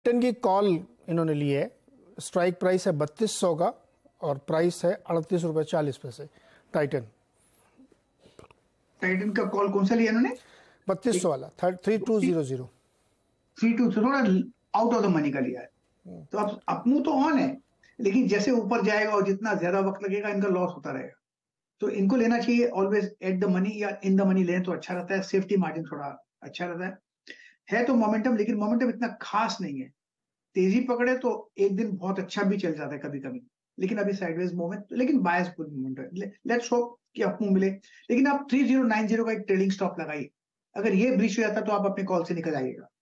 Titan की call इन्होंने ली है, स्ट्राइक प्राइस है 3200 का और प्राइस है 38.40 रुपए। टाइटन का कॉल कौन सा लिया इन्होंने? 3200 वाला 3200। 32 थोड़ा आउट ऑफ द मनी का लिया है, तो अब अपनू तो ऑन है, लेकिन जैसे ऊपर जाएगा और जितना ज्यादा वक्त लगेगा इनका लॉस होता रहेगा। तो इनको लेना चाहिए ऑलवेज एट द मनी या इन द मनी लें तो अच्छा रहता है, सेफ्टी मार्जिन थोड़ा अच्छा रहता है तो मोमेंटम, लेकिन मोमेंटम इतना खास नहीं है। तेजी पकड़े तो एक दिन बहुत अच्छा भी चल जाता है कभी कभी, लेकिन अभी साइडवेज मूवमेंट, लेकिन बायस गुड मूवमेंट है। लेट्स होप कि अपमूव मिले। लेकिन आप 3090 का एक ट्रेडिंग स्टॉप लगाइए, अगर ये ब्रीच हो जाता तो आप अपने कॉल से निकल आइएगा।